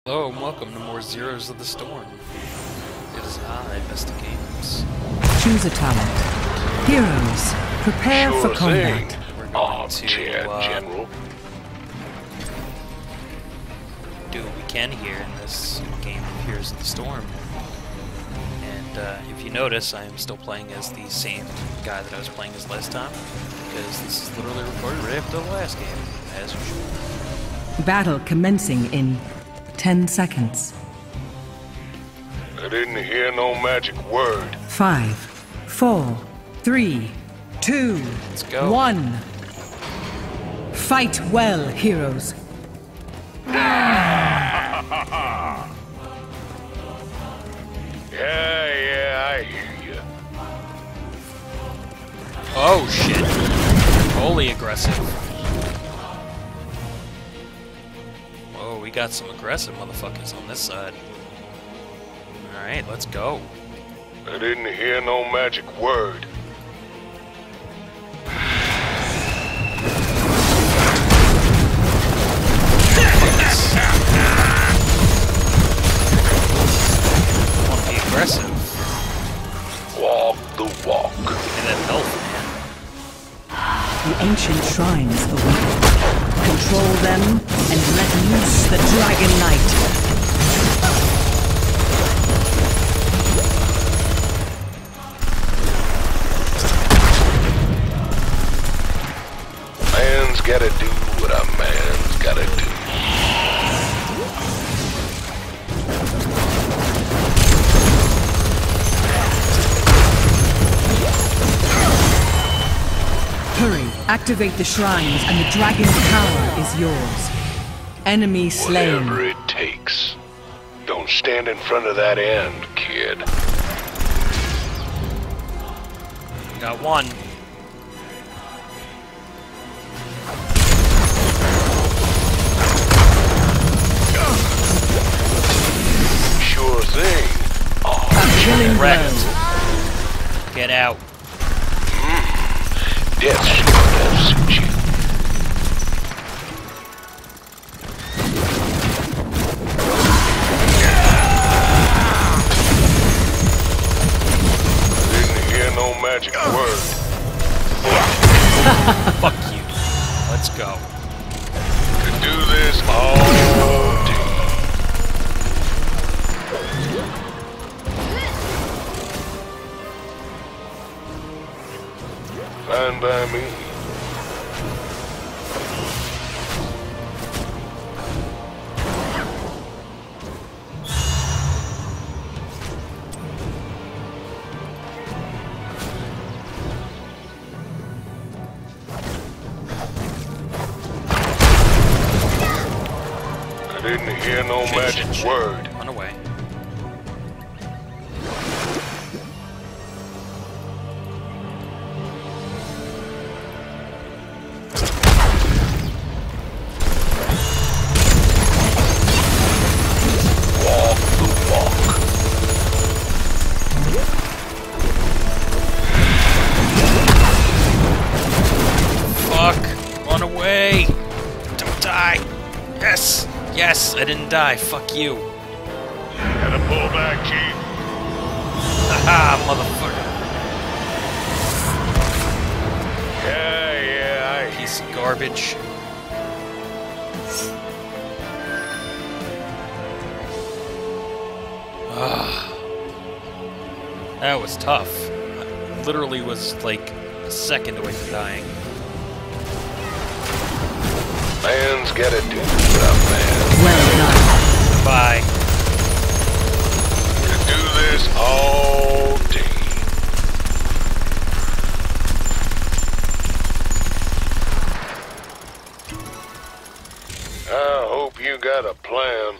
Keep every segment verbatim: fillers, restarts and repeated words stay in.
Hello and welcome to more Zeros of the Storm. It is I, Vesta Games. Choose a talent. Heroes, prepare Sure for combat. thing. We're going Armchair to uh, General. do what we can here in this game of Heroes of the Storm. And uh, if you notice, I am still playing as the same guy that I was playing as last time, because this is literally recorded right after the last game, as usual. Battle commencing in ten seconds. I didn't hear no magic word. Five, four, three, two, Let's go. one. Fight well, heroes. Yeah, yeah, I hear you. Oh shit! Holy aggressive. Whoa, we got some aggressive motherfuckers on this side. Alright, let's go. I didn't hear no magic word. Want to be aggressive. Walk the walk. Give me that health, The ancient shrines awaken. Control them and let loose the Dragon Knight. Man's gotta do what a man's gotta do. Hurry, activate the shrines and the dragon's power is yours. Enemy slain. Whatever it takes. Don't stand in front of that end, kid. man. Got one. Sure thing. Oh, A killing Wrecked. blow. Get out. death sure does suit you. Didn't hear no magic word. Fuck you. Let's go. To do this all day. Fine by me. I didn't hear no Shit, magic shit, shit. word. Run away. Walk the walk. Fuck! Run away! Don't die! Yes! Yes! I didn't die. Fuck you. Gotta pull back, Chief. Haha, motherfucker. Yeah, yeah, I Piece of garbage. Ah. That was tough. I literally was like a second away from dying. Man's gotta do what a man. Well done. Bye. To do this all day. I hope you got a plan.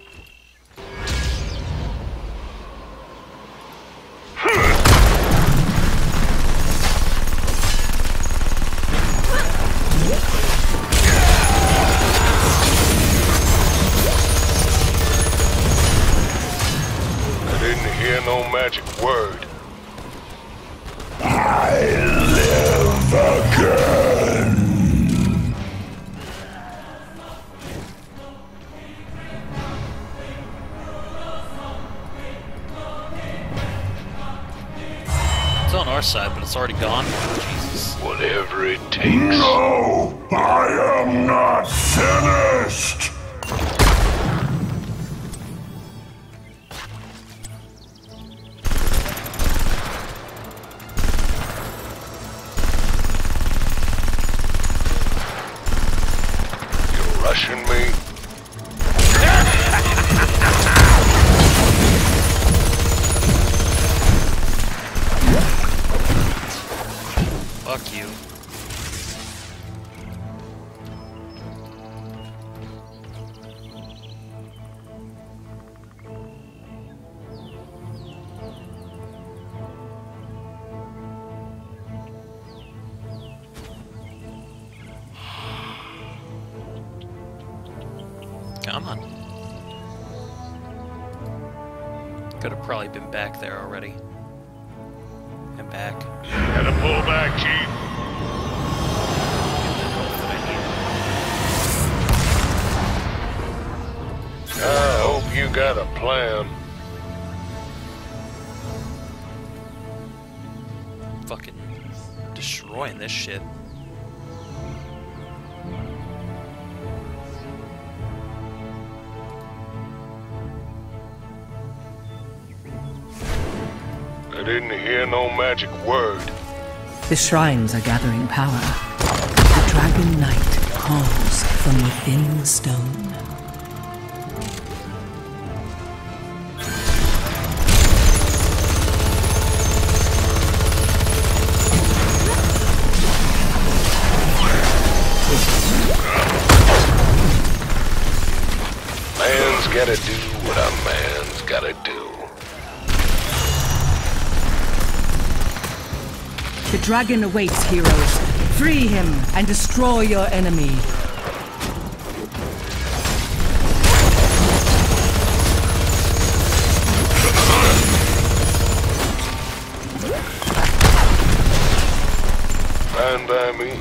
I didn't hear no magic word. I live again. our side, but it's already gone. Jesus. Whatever it takes. No! I am not finished! You're rushing me? Fuck you. Come on. Could have probably been back there already. And back. Gotta pull back, Chief. I hope you got a plan. Fucking destroying this shit. I didn't hear no magic word. The shrines are gathering power. The Dragon Knight calls from within the stone. Man's gotta do what a man's gotta do. The dragon awaits, heroes. Free him and destroy your enemy. Fine by me.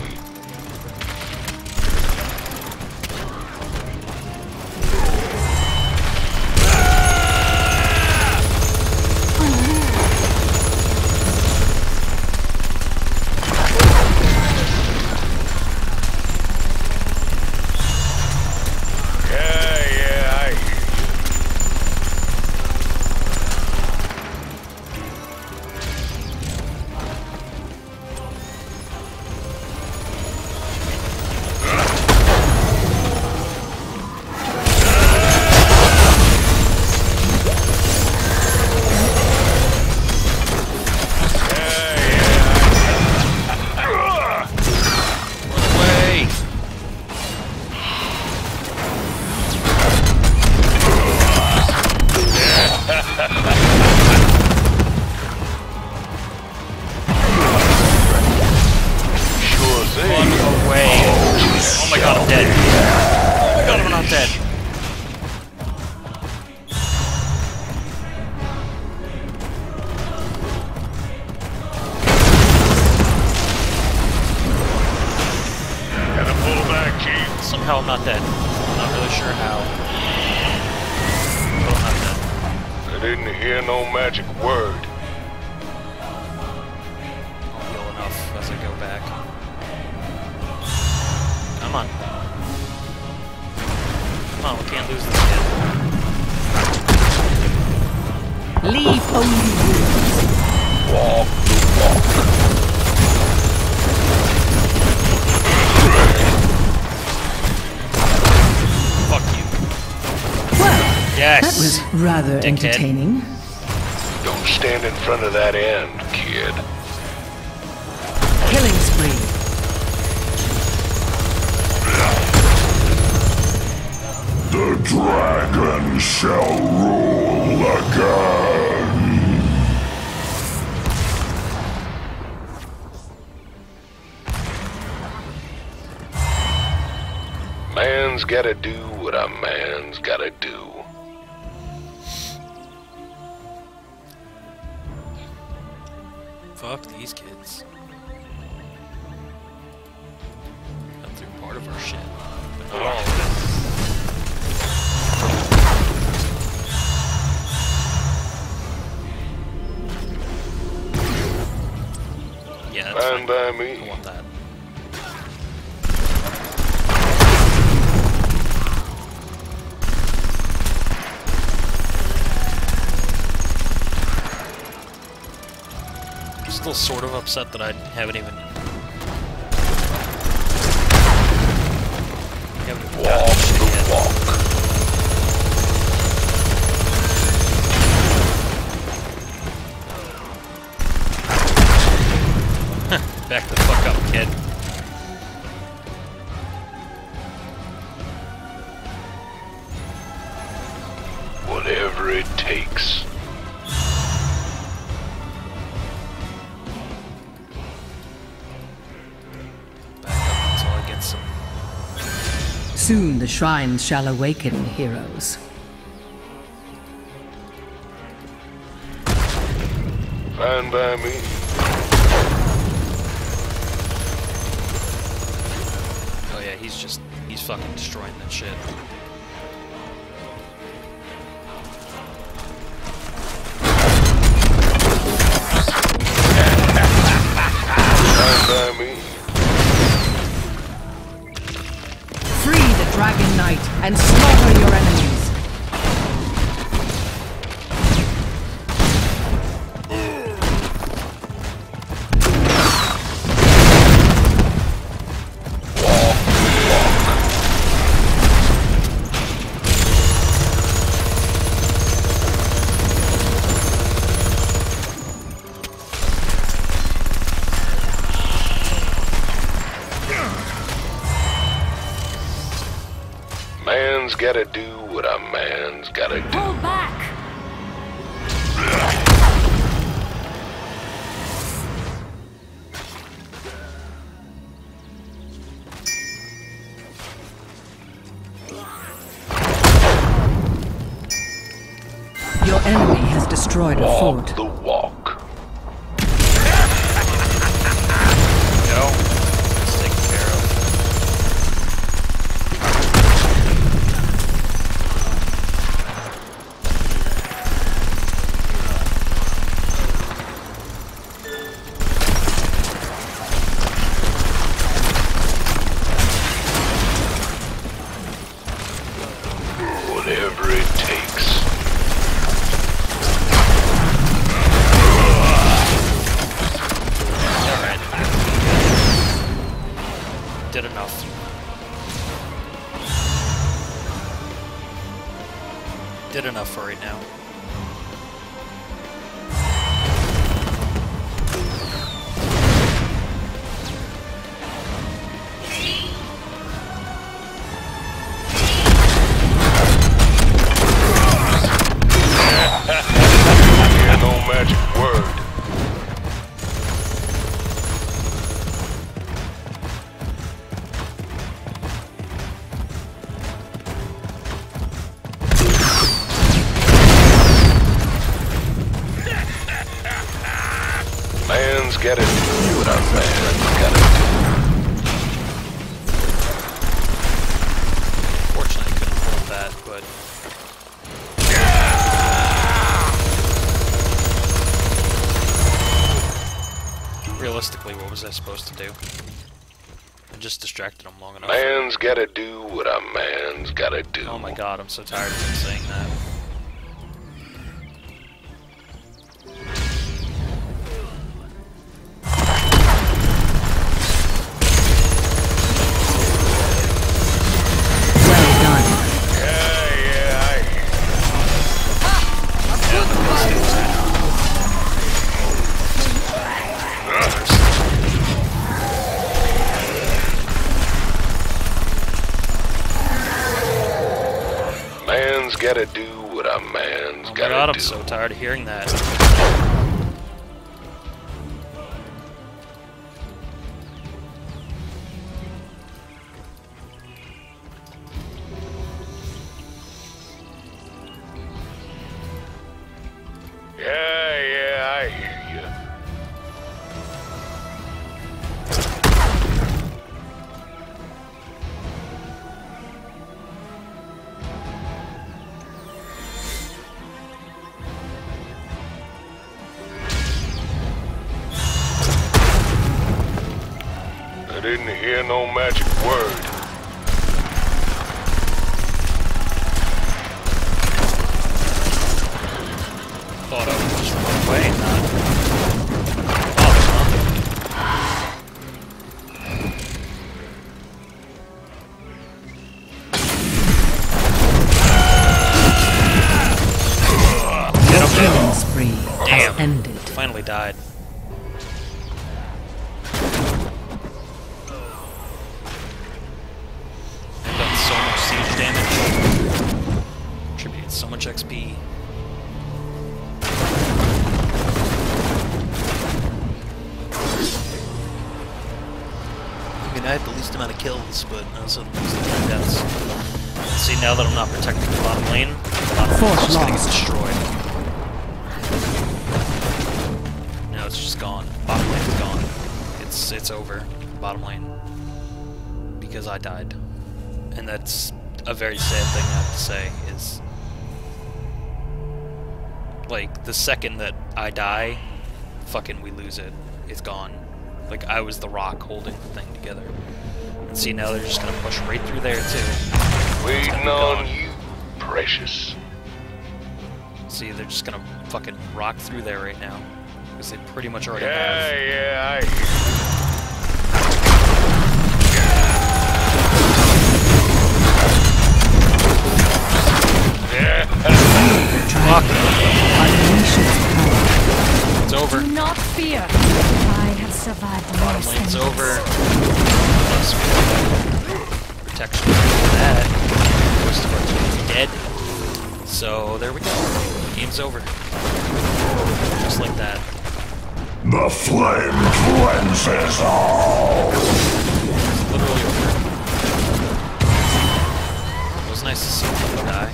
Somehow I'm not dead. I'm not really sure how. But I'm not dead. I didn't hear no magic word. I'll heal enough as I go back. Come on. Come on, we can't lose this kid. Leave only wounds. Walk the walk. Fuck you. Well, Yes. that was rather Dickhead. entertaining. Don't stand in front of that end, kid. Killing spree. The dragon shall rule again. Man's gotta do what a man's gotta do. Fuck these kids. Got through part of our shit, but not all of it. by I me. want that. I'm still sort of upset that I haven't even... haven't even gotten Walk shit the yet. walk. Back the fuck up, kid. Whatever it takes. Back up until I get some... Soon the shrines shall awaken, heroes. Fine by me. Oh yeah, he's just... he's fucking destroying that shit. Fine by me. Free the Dragon Knight and slaughter your enemies. Man's gotta do what a man's gotta do. Pull back! Your enemy has destroyed a Walk fort. the walk. Go. It's taken care of. Whatever it takes. Alright. Did enough. Did enough for right now. Yeah, no magic word. Man's gotta do what a man's gotta do. Fortunately, I couldn't hold that, but... realistically, what was I supposed to do? I just distracted him long enough. Man's gotta do what a man's gotta do. Oh my god, I'm so tired of him saying that. Well done. Yeah, yeah, I... Man's gotta do what a man's Oh my gotta god, I'm do. so tired of hearing that. Yeah, yeah, I hear you. I didn't hear no magic word. Thought I would just run away and not bother, huh? Get him Killing down. spree Damn. has ended. Finally died. I've done so much siege damage. Contributed so much X P. I mean, I had the least amount of kills, but I also had the least amount of deaths. See, now that I'm not protecting the bottom lane, the bottom lane is just gonna get destroyed. Now it's just gone. Bottom lane is gone. It's it's over. Bottom lane. Because I died. And that's a very sad thing I have to say, is like the second that I die, fucking we lose it. It's gone. Like I was the rock holding the thing together. And see, now they're just gonna push right through there too. Waiting on you, precious. See, they're just gonna fucking rock through there right now. Because they pretty much already Yeah, have. yeah, I hear. Yeah. Fuck! Unleash its power. It's over. Do not fear. I have survived Bottom worse lane's than over. this. Plus we have protection for that. Most of our team's dead. So there we go. Game's over. Just like that. The flame cleanses all. It's literally over. It was nice to see people die.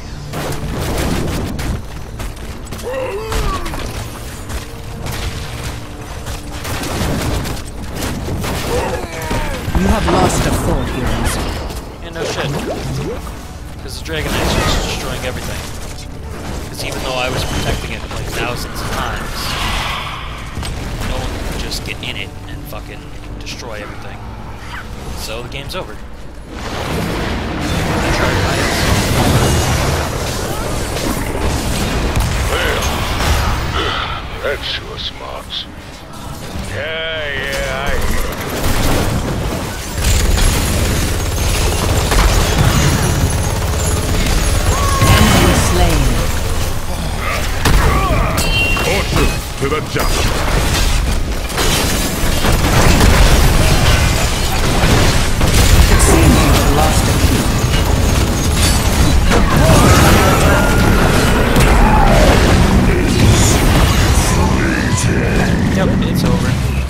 You have lost a fort, heroes. Yeah, no shit. Because the Dragon Knights are just destroying everything. Because even though I was protecting it like thousands of times, no one could just get in it and fucking destroy everything. So the game's over. I tried by it. Well, that's sure smarts. Yeah, yeah, I hear. Enemy slain. Horses to the just. It seems you have lost a key. Yep, it's over.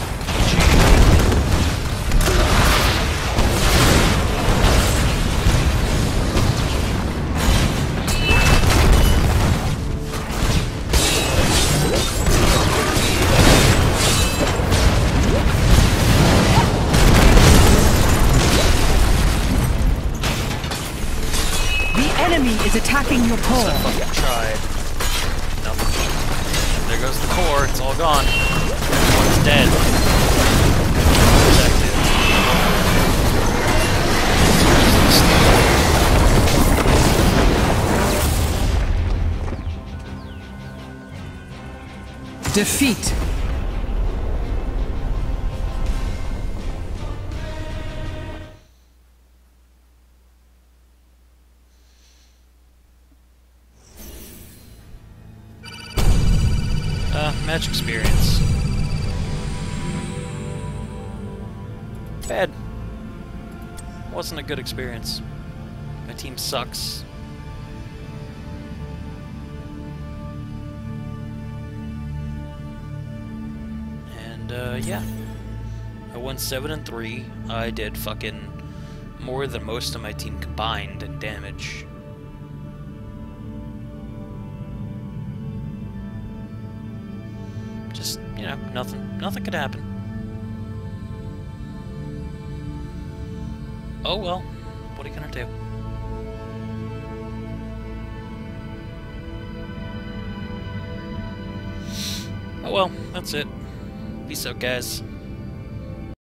The enemy is attacking your I core. fucking tried. Nothing. There goes the core, it's all gone. Everyone's dead. Protected. Defeat. Uh, match experience. Bad. Wasn't a good experience. My team sucks. And, uh, yeah. I won seven and three. I did fucking more than most of my team combined in damage. Just, you know, nothing. Nothing could happen. Oh well. What are you gonna do? Oh well, that's it. Peace out, guys.